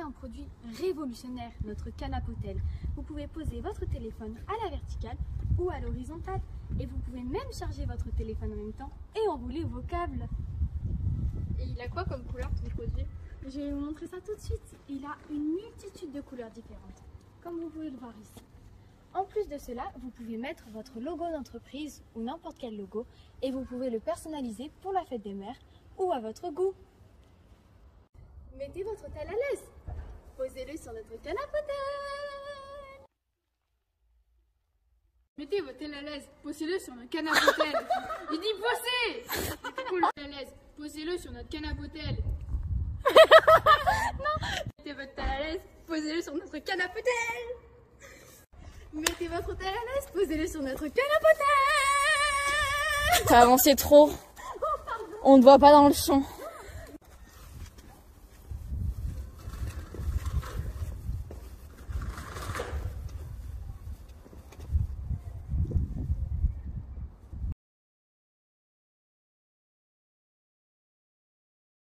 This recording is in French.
un produit révolutionnaire, notre canapé hôtel. Vous pouvez poser votre téléphone à la verticale ou à l'horizontale et vous pouvez même charger votre téléphone en même temps et enrouler vos câbles. Et il a quoi comme couleur ton produit? Je vais vous montrer ça tout de suite. Il a une multitude de couleurs différentes, comme vous pouvez le voir ici. En plus de cela, vous pouvez mettre votre logo d'entreprise ou n'importe quel logo et vous pouvez le personnaliser pour la fête des mères ou à votre goût. Mettez votre hôtel à l'aise. Posez-le sur notre canapé hôtel. Mettez votre hôtel à l'aise, posez-le sur notre canapé hôtel. Il dit posez. Mettez votre hôtel à l'aise, posez-le sur notre canapé hôtel. Non. Mettez votre hôtel à l'aise, posez-le sur notre canapé hôtel. Mettez votre hôtel à l'aise, posez-le sur notre canapé hôtel. T'as avancé trop. On ne voit pas dans le champ.